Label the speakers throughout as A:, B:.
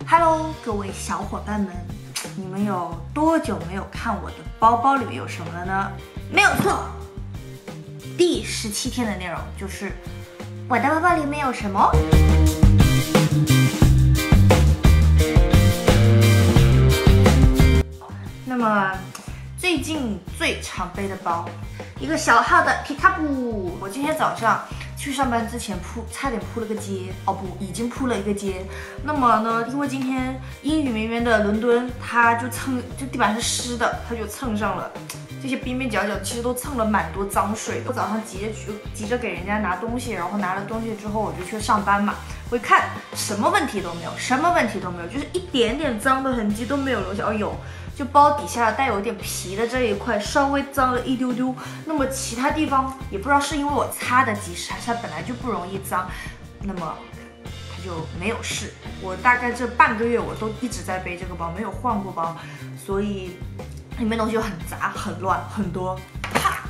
A: Hello， 各位小伙伴们，你们有多久没有看我的包包里面有什么了呢？没有错，第17天的内容就是我的包包里面有什么。那么最近最常背的包，一个小号的皮卡布。我今天早上去上班之前差点铺了个街，哦不，已经铺了一个街。那么呢，因为今天阴雨绵绵的伦敦，它就地板是湿的，它就蹭上了这些边边角角，其实都蹭了蛮多脏水的。我早上急着给人家拿东西，然后拿了东西之后我就去上班嘛。我一看什么问题都没有，什么问题都没有，就是一点点脏的痕迹都没有留下。哦有。就包底下带有点皮的这一块稍微脏了一丢丢，那么其他地方也不知道是因为我擦的及时，还是它本来就不容易脏，那么它就没有事。我大概这半个月我都一直在背这个包，没有换过包，所以里面东西就很杂、很乱、很多。啪！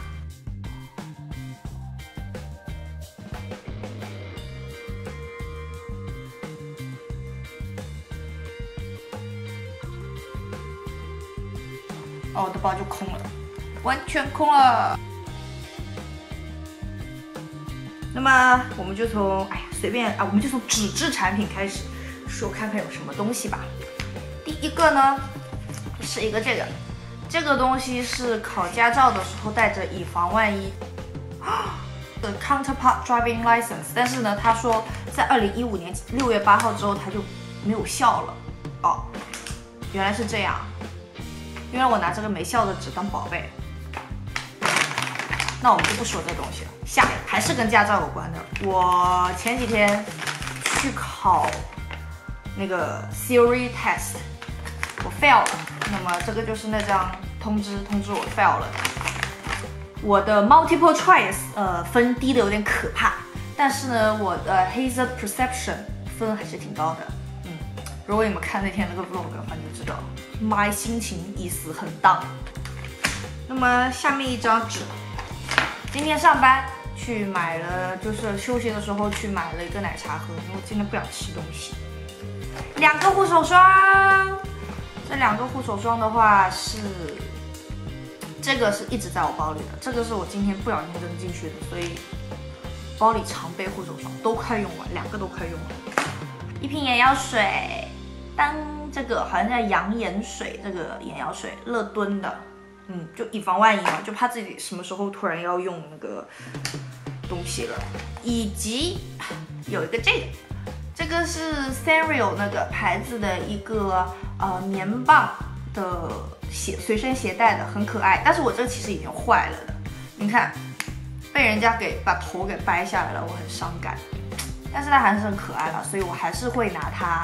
A: 哦，我的包就空了，完全空了。那么我们就从随便我们就从纸质产品开始说，看看有什么东西吧。第一个呢是一个这个东西是考驾照的时候带着以防万一的 Counterpart Driving License， 但是呢他说在2015年6月8号之后它就没有效了。哦，原来是这样。因为我拿这个没效的纸当宝贝，那我们就不说这东西了。下面还是跟驾照有关的。我前几天去考那个 theory test， 我 fail 了。那么这个就是那张通知我 fail 了。我的 multiple choice 分低的有点可怕，但是呢我的 hazard perception 分还是挺高的。如果你们看那天那个 vlog 的话，你就知道。妈，心情意思很荡。那么下面一张纸，今天上班去买了，就是休息的时候去买了一个奶茶喝，因为今天不想吃东西。2个护手霜，这2个护手霜的话是，这个是一直在我包里的，这个是我今天不小心扔进去的，所以包里常备护手霜，都快用完，2个都快用完。一瓶眼药水。这个好像叫养眼水，这个眼药水乐敦的，就以防万一嘛，就怕自己什么时候突然要用那个东西了。以及有一个这个是 Sanrio 那个牌子的一个棉棒的随身携带的，很可爱。但是我这个其实已经坏了的，你看被人家把头给掰下来了，我很伤感。但是它还是很可爱了，所以我还是会拿它。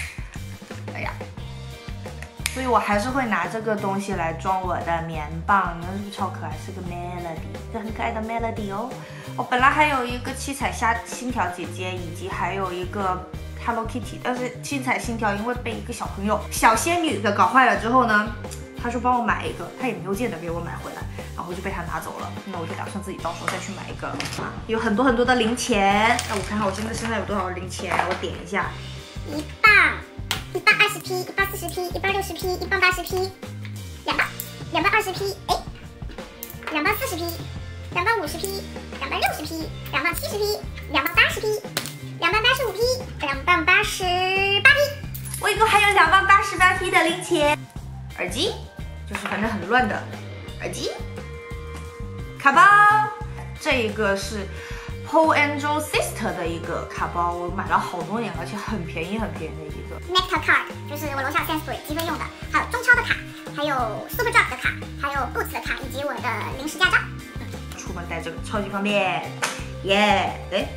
A: 所以我还是会拿这个东西来装我的棉棒，你看是不是超可爱？是个 Melody， 这很可爱的 Melody 哦。我本来还有一个七彩星条姐姐，以及还有一个 Hello Kitty， 但是七彩星条因为被一个小朋友小仙女给搞坏了之后呢，他说帮我买一个，他也没有见得给我买回来，然后就被他拿走了。那我就打算自己到时候再去买一个了。有很多很多的零钱，那我看看我现在身上有多少零钱，我点一下，1磅。1磅20p，1磅40p，1磅60p，1磅80p，2磅20p， 2磅40p，2磅50p，2磅60p，2磅70p，2磅80p，2磅85p，2磅88p，我一共还有2磅88p的零钱。耳机就是反正很乱的耳机，卡包，这个是Paul and Joe Sister 的一个卡包，我买了好多年了，而且很便宜的一个。
B: Nectar Card 就是我楼下 Sainsbury 集会用的，还有中超的卡，还有 Superdrug 的卡，还有 Boots 的卡，以及我的临时驾照。
A: 出门带这个超级方便，耶！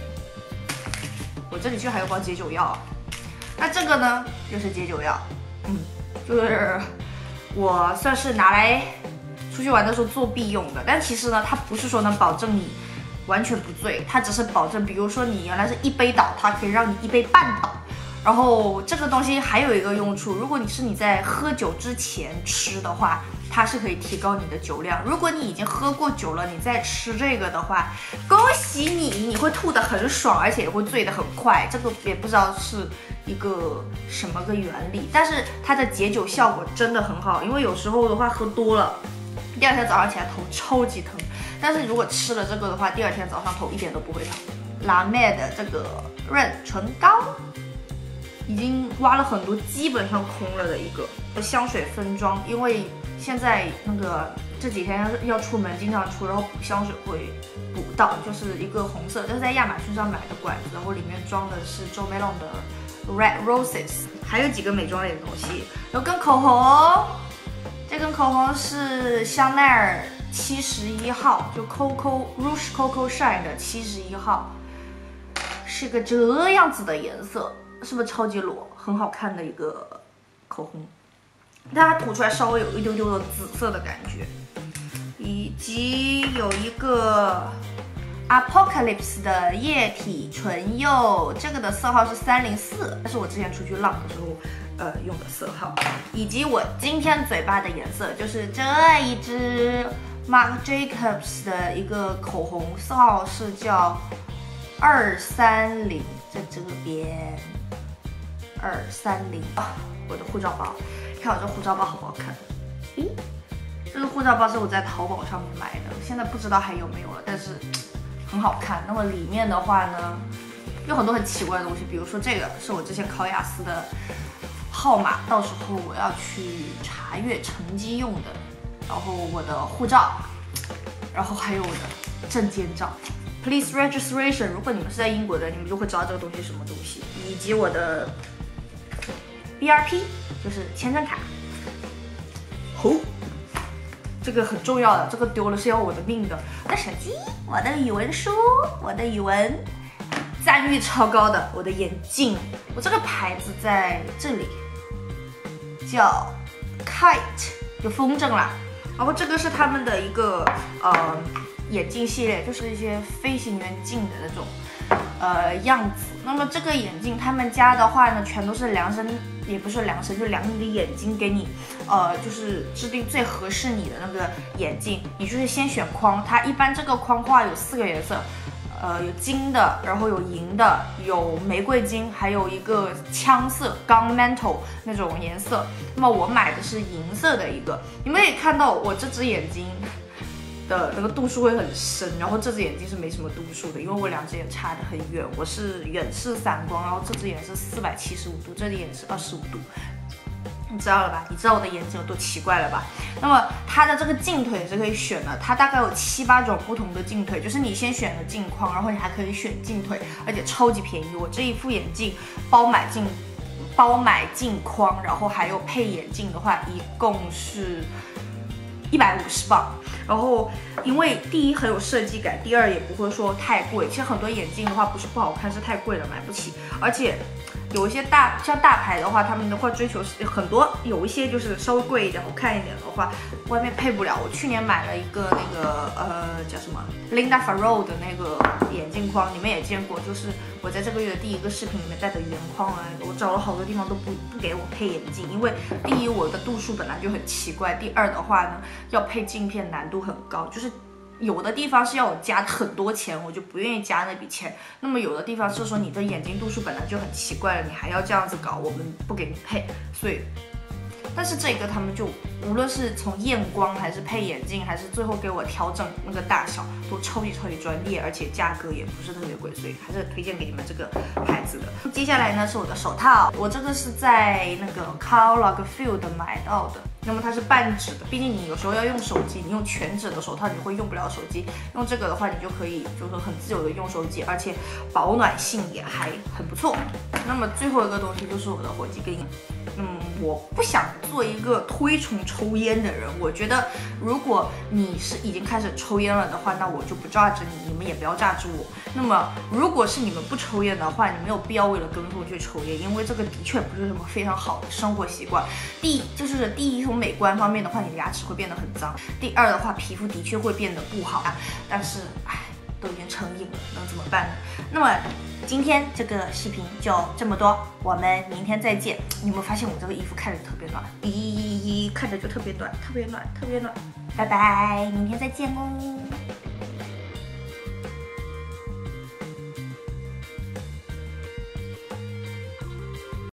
A: 我这里居然还有包解酒药，那这个呢又是解酒药，就是我算是拿来出去玩的时候作弊用的，但其实呢，它不是说能保证你完全不醉，它只是保证，比如说你原来是1杯倒，它可以让你1杯半倒。然后这个东西还有一个用处，如果你在喝酒之前吃的话，它是可以提高你的酒量。如果你已经喝过酒了，你再吃这个的话，恭喜你，你会吐得很爽，而且也会醉得很快。这个也不知道是一个什么个原理，但是它的解酒效果真的很好，因为有时候的话喝多了，第二天早上起来头超级疼，但是如果吃了这个的话，第二天早上头一点都不会疼。拉妹的这个润唇膏已经挖了很多，基本上空了的一个香水分装，因为现在那个这几天要出门，经常出，然后补香水会补到，就是一个红色，这是在亚马逊上买的管子，然后里面装的是 Jo Malone 的 Red Roses， 还有几个美妆类的东西，有根口红，这根口红是香奈儿71号，就 Rouge Coco Shine 的71号，是个这样子的颜色，是不是超级裸，很好看的一个口红，但它涂出来稍微有一丢丢的紫色的感觉，以及有一个 Apocalypse 的液体唇釉，这个的色号是304，这是我之前出去浪的时候用的色号，以及我今天嘴巴的颜色就是这一支 Marc Jacobs 的一个口红，色号是叫230，在这边230啊，我的护照包，看我这护照包好不好看？咦，这个护照包是我在淘宝上面买的，现在不知道还有没有了，但是很好看。那么里面的话呢，有很多很奇怪的东西，比如说这个是我之前考雅思的号码，到时候我要去查阅成绩用的，然后我的护照，然后还有我的证件照。Police registration， 如果你们是在英国的，你们就会知道这个东西是什么东西，以及我的 BRP， 就是签证卡。这个很重要的，这个丢了是要我的命的。我的手机，我的语文书，我的语文赞誉超高的，我的眼镜，我这个牌子在这里，叫 Kite， 就风筝啦。然后这个是他们的一个眼镜系列，就是一些飞行员镜的那种样子。那么这个眼镜他们家的话呢，全都是量身，也不是量身，就量你的眼睛给你，就是制定最合适你的那个眼镜。你就是先选框，它一般这个框画有4个颜色，有金的，然后有银的，有玫瑰金，还有一个枪色 gunmetal 那种颜色。那么我买的是银色的一个，你们可以看到我这只眼睛的那个度数会很深，然后这只眼睛是没什么度数的，因为我2只眼差得很远，我是远视散光，然后这只眼是475度，这只眼是25度，你知道了吧？你知道我的眼睛有多奇怪了吧？那么它的这个镜腿也是可以选的，它大概有7、8种不同的镜腿，就是你先选了镜框，然后你还可以选镜腿，而且超级便宜。我这一副眼镜包买镜框，然后还有配眼镜的话，一共是150磅。然后因为第一很有设计感，第二也不会说太贵。其实很多眼镜的话不是不好看，是太贵了买不起。而且有一些像大牌的话，他们的话追求是很多，有一些就是稍微贵一点、好看一点的话，外面配不了。我去年买了一个那个叫什么 Linda Farrow 的那个眼镜框，你们也见过，就是我在这个月的第一个视频里面戴的原框啊，我找了好多地方都不给我配眼镜，因为第一我的度数本来就很奇怪，第二的话呢要配镜片难度很高，就是有的地方是要我加很多钱，我就不愿意加那笔钱。那么有的地方是说你的眼睛度数本来就很奇怪了，你还要这样子搞，我们不给你配。所以，但是这个他们就无论是从验光还是配眼镜，还是最后给我调整那个大小，都超级专业，而且价格也不是特别贵，所以还是推荐给你们这个牌子的。接下来呢是我的手套，我这个是在那个 Karl Lagerfeld 买到的。那么它是半指的，毕竟你有时候要用手机，你用全指的手套你会用不了手机，用这个的话你就可以就是很自由的用手机，而且保暖性也还很不错。那么最后一个东西就是我的火鸡根烟。我不想做一个推崇抽烟的人，我觉得如果你是已经开始抽烟了的话，那我就不榨汁你，你们也不要榨汁我。那么如果是你们不抽烟的话，你没有必要为了跟风去抽烟，因为这个的确不是什么非常好的生活习惯。第一从美观方面的话，你的牙齿会变得很脏；第二的话，皮肤的确会变得不好。但是都已经成瘾了，能怎么办呢？那么今天这个视频就这么多，我们明天再见。你有没有发现我这个衣服看着特别暖？看着就特别暖，特别暖，特别暖。拜拜，明天再见哦。